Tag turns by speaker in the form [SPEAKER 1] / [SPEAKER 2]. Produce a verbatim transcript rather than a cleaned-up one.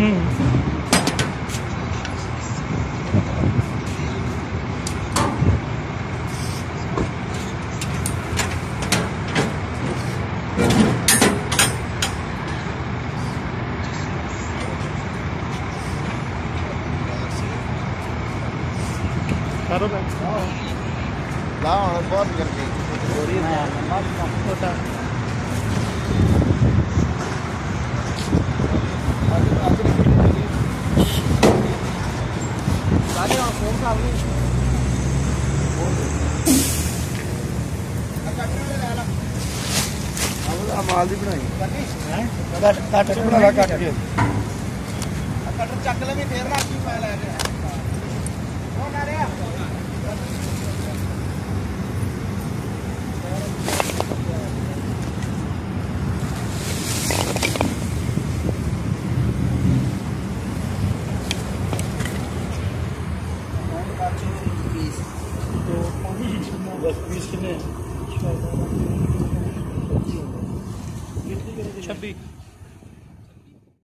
[SPEAKER 1] ला बहुत करके माल दी बनाई कट बना कट के कटर चक ले भी फेर ना की पा ले वो ना रे
[SPEAKER 2] दस बीस कितने छब्बीस